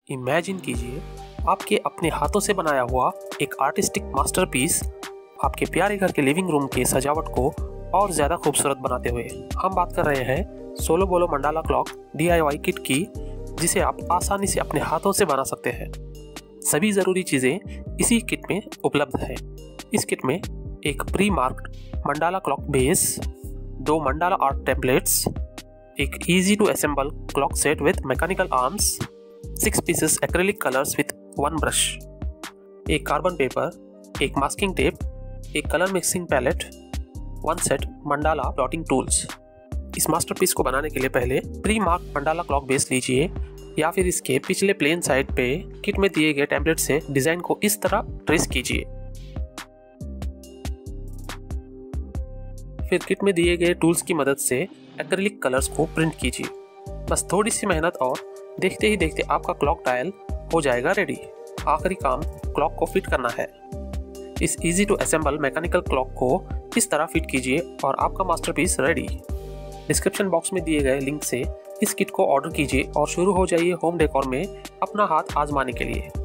Imagine कीजिए आपके अपने हाथों से बनाया हुआ एक आर्टिस्टिक मास्टरपीस आपके प्यारे घर के लिविंग रूम के सजावट को और ज़्यादा खूबसूरत बनाते हुए। हम बात कर रहे हैं सोलो बोलो मंडाला क्लॉक DIY किट की, जिसे आप आसानी से अपने हाथों से बना सकते हैं। सभी ज़रूरी चीज़ें इसी किट में उपलब्ध हैं। इस किट में एक pre marked mandala clock base, 2 mandala art templates, एक easy to assemble clock set with mechanical arms, 6 pieces acrylic colours with 1 brush, एक कार्बन पेपर, एक मास्किंग टेप, एक colour mixing palette, 1 set mandala dotting tools. इस मास्टरपीस को बनाने के लिए पहले pre mark mandala clock base लीजिए या फिर इसके पिछले प्लेन साइड पे किट में दिए गए टेम्पलेट से डिजाइन को इस तरह ट्रेस कीजिए। फिर किट में दिए गए टूल्स की मदद से एक्रेलिक कलर्स को प्रिंट कीजिए। बस थोड़ी सी मेहनत और देखते ही देखते आपका क्लॉक डायल हो जाएगा रेडी। आखिरी काम क्लॉक को फिट करना है। इस easy to assemble mechanical clock को इस तरह फिट कीजिए और आपका मास्टरपीस रेडी। डिस्क्रिप्शन बॉक्स में दिए गए लिंक से इस किट को ऑर्डर कीजिए और शुरू हो जाइए होम डेकोर में अपना हाथ आजमाने के लिए।